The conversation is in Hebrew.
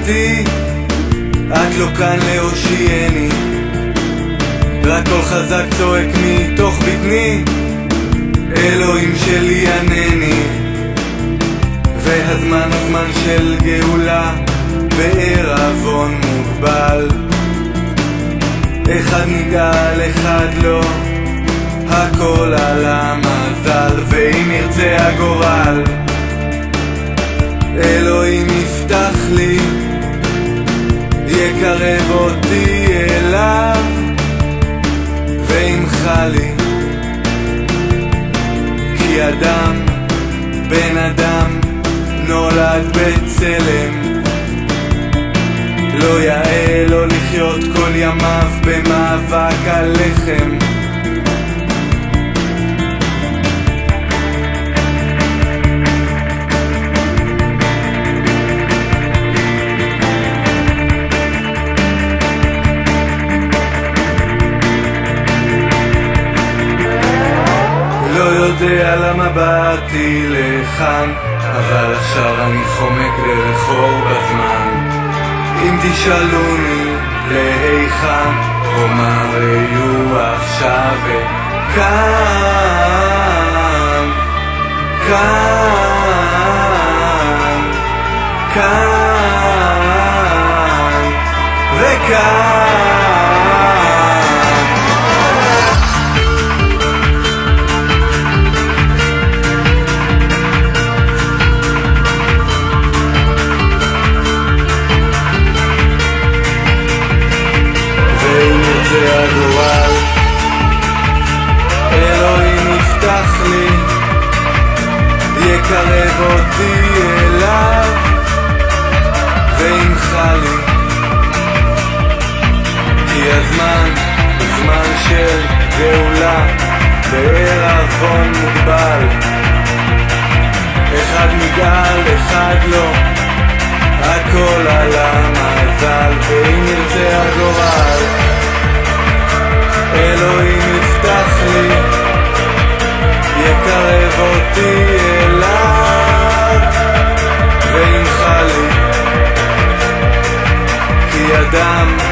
אותי, את לא כאן להושיעני, רק קול חזק צועק מתוך בטני, אלוהים שלי ענני. והזמן הוא זמן של גאולה בערבון מוגבל, אחד נגאל אחד לא, הכל על המזל. ואם ירצה הגורל אלוהים יפתח לי, יקרב אותי אליו וימחה לי, כי אדם, בן אדם, נולד בצלם, לא יאה לו לחיות כל ימיו במאבק על לחם. לא יודע למה באתי לכאן, אבל עכשיו אני חומק דרך אור בזמן. אם תשאלוני להיכן, אומר יהיו עכשיו וכאן, כאן, כאן וכאן. זה הגורל, אלוהים יפתח לי, יקרב אותי אליו וימחה לי, כי הזמן הוא זמן של גאולה בערבון מוגבל, אחד נגאל אחד לא, הכל על המזל. ואם ירצה הגורל אלוהים יפתח לי, יקרב אותי אליו וימחה לי, כי אדם